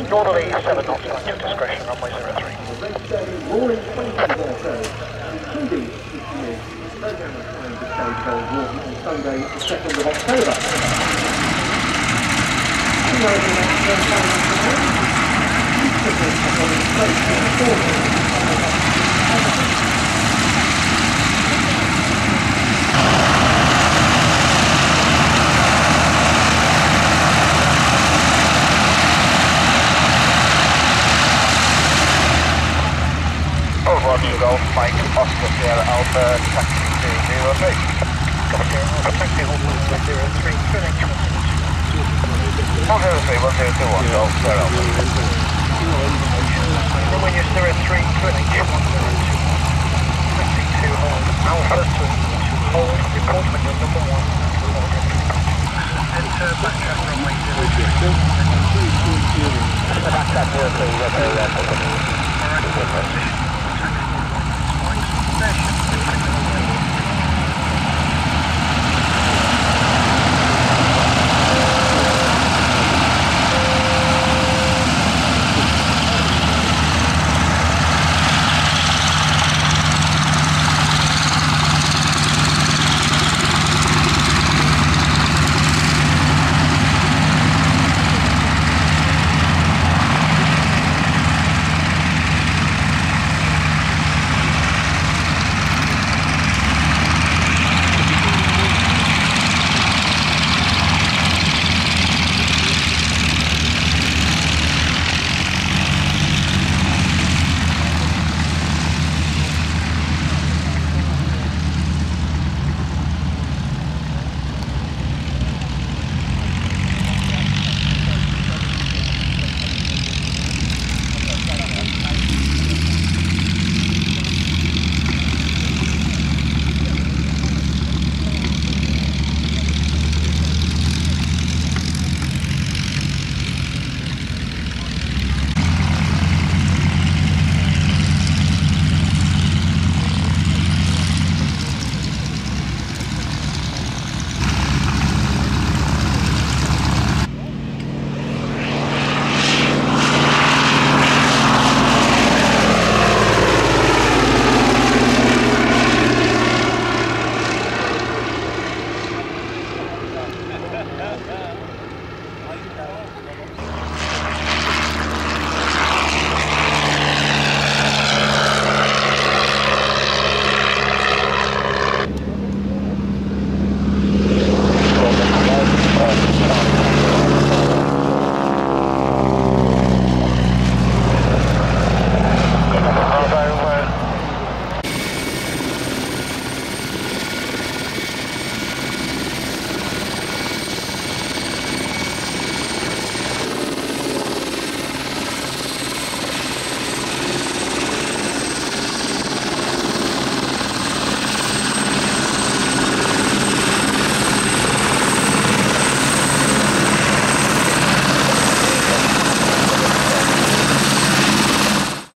Northerly 7 knots, at your discretion, runway 03. Roaring 20 airfield, including the program of time discharge of Warden on Sunday, the 2nd of October. Golf Mike Oscar Sierra Alpha taxi to 03. Taxi Hawthorne 03, FNHT. 103, 1021 Golf Sierra Alpha. Runway 03, FNHT 102. Taxi to hold Alpha to hold, report when you're number 1 to hold in enter backtrack runway 03. Backtrack 03, alright, good position.